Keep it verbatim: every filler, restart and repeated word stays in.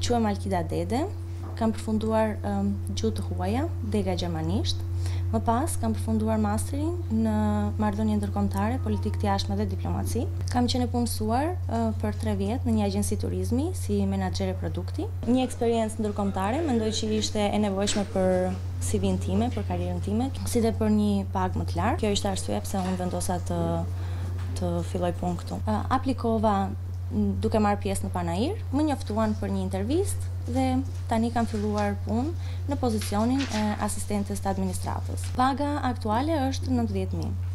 Quhem Alkida Dede, kam përfunduar um, gjuhë të huaja, dega gjermanisht. Më pas kam përfunduar masterin në marrëdhënie ndërkombëtare, politikë të jashtme dhe diplomaci. Kam qenë e punësuar uh, për tre vjet në një agjenci turizmi si menaxhere produkti. Një eksperiencë ndërkombëtare mendoj që ishte e nevojshme për C V-n time, për karrierën time, si dhe për një pagë më të lartë. Kjo ishte arsye pse unë vendosa të të filloj punë këtu. Uh, aplikova duke marrë pjesë në Panair, më njoftuan për një intervistë dhe tani kam filluar punë në pozicionin e asistentes të administratës. Paga aktuale është nëntëdhjetë mijë.